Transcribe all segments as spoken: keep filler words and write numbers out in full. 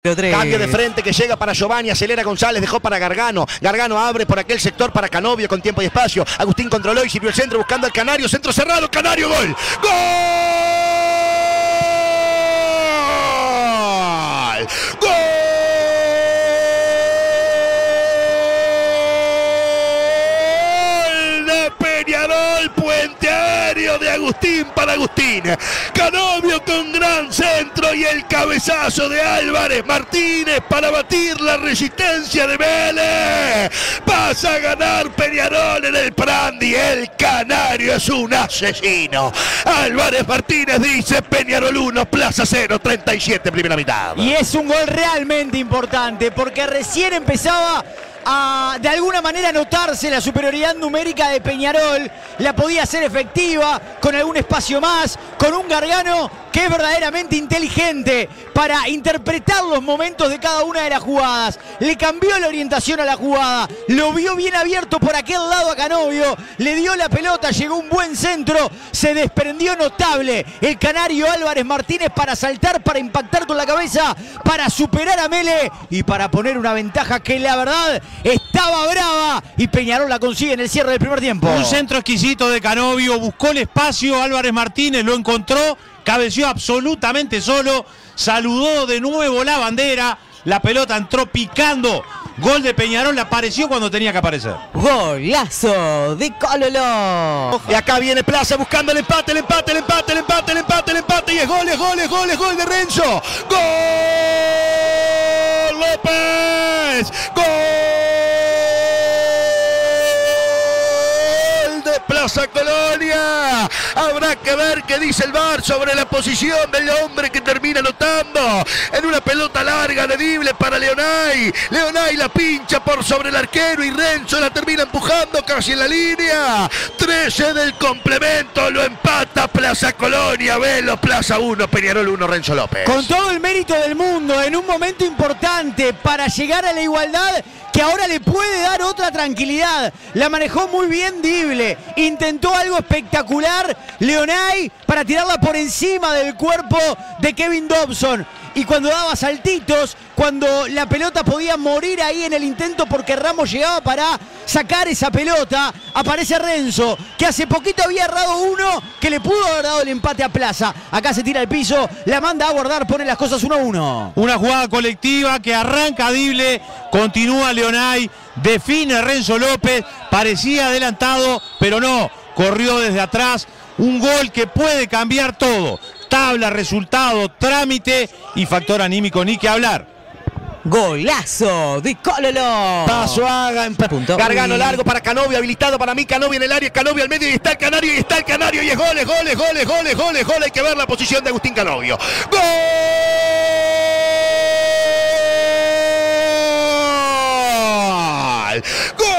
Cambio de frente que llega para Giovanni, acelera González, dejó para Gargano. Gargano abre por aquel sector para Canovio con tiempo y espacio. Agustín controló y sirvió el centro buscando al Canario. Centro cerrado, Canario, gol. ¡Gol! ¡Gol! De Peñarol, puente aéreo de Agustín para Agustín. Canovio con gran centro y el cabezazo de Álvarez Martínez para batir la resistencia de Vélez. Pasa a ganar Peñarol en el Prandi. El Canario es un asesino. Álvarez Martínez dice Peñarol uno, Plaza cero, treinta y siete primera mitad. Y es un gol realmente importante porque recién empezaba a de alguna manera notarse la superioridad numérica de Peñarol. La podía hacer efectiva con algún espacio más, con un Gargano que es verdaderamente inteligente para interpretar los momentos de cada una de las jugadas. Le cambió la orientación a la jugada, lo vio bien abierto por aquel lado a Canovio, le dio la pelota, llegó un buen centro, se desprendió notable el Canario Álvarez Martínez para saltar, para impactar con la cabeza, para superar a Mele y para poner una ventaja que la verdad estaba brava, y Peñarol la consigue en el cierre del primer tiempo. Un centro exquisito de Canovio, buscó el espacio, Álvarez Martínez lo encontró, cabeció absolutamente solo, saludó de nuevo la bandera, la pelota entró picando, gol de Peñarol, le apareció cuando tenía que aparecer. Golazo de Cololo. Y acá viene Plaza buscando el empate, el empate, el empate, el empate, el empate, el empate, y es gol, es gol, es gol, es gol de Renzo. ¡Gol! López. ¡Gol! Plaza Colonia. Habrá que ver qué dice el V A R sobre la posición del hombre que termina anotando en una pelota larga de Dible para Leonay. Leonay la pincha por sobre el arquero y Renzo la termina empujando casi en la línea. trece del complemento, lo empata Plaza Colonia. Velo, Plaza uno, Peñarol uno, Renzo López. Con todo el mérito del mundo, en un momento importante para llegar a la igualdad que ahora le puede dar otra tranquilidad. La manejó muy bien Dible, intentó algo espectacular Leonay para tirarla por encima del cuerpo de Kevin Dobson. Y cuando daba saltitos, cuando la pelota podía morir ahí en el intento porque Ramos llegaba para sacar esa pelota, aparece Renzo, que hace poquito había errado uno que le pudo haber dado el empate a Plaza. Acá se tira al piso, la manda a guardar, pone las cosas uno a uno. Una jugada colectiva que arranca Dible, continúa Leonay, define Renzo López, parecía adelantado, pero no, corrió desde atrás. Un gol que puede cambiar todo. Tabla, resultado, trámite y factor anímico, ni que hablar. Golazo de Cololo. Paso haga, Gargano Uy. largo para Canovio, habilitado para mí, Canovio en el área, Canovio al medio y está el Canario, y está el Canario y es goles, goles, goles, goles, goles, goles. Hay que ver la posición de Agustín Canovio. ¡Gol! ¡Gol!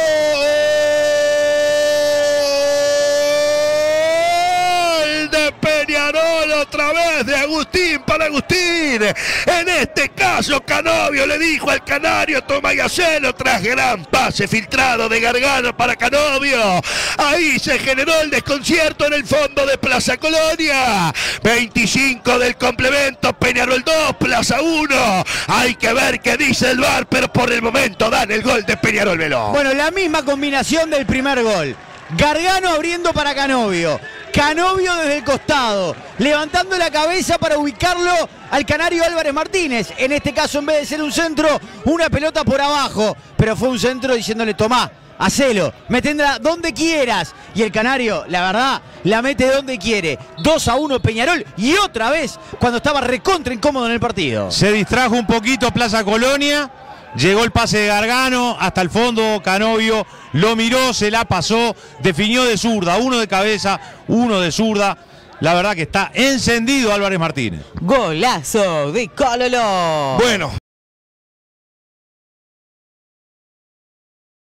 Otra vez de Agustín para Agustín. En este caso Canovio le dijo al Canario toma y hacelo, tras gran pase filtrado de Gargano para Canovio. Ahí se generó el desconcierto en el fondo de Plaza Colonia. veinticinco del complemento, Peñarol dos, Plaza uno. Hay que ver qué dice el V A R, pero por el momento dan el gol de Peñarol Veló. Bueno, la misma combinación del primer gol. Gargano abriendo para Canovio. Canovio desde el costado, levantando la cabeza para ubicarlo al Canario Álvarez Martínez. En este caso, en vez de ser un centro, una pelota por abajo. Pero fue un centro diciéndole, tomá, hacelo, metendla donde quieras. Y el Canario, la verdad, la mete donde quiere. dos a uno Peñarol, y otra vez cuando estaba recontra incómodo en el partido. Se distrajo un poquito Plaza Colonia. Llegó el pase de Gargano hasta el fondo, Canovio lo miró, se la pasó, definió de zurda, uno de cabeza, uno de zurda. La verdad que está encendido Álvarez Martínez. Golazo de Cololo. Bueno.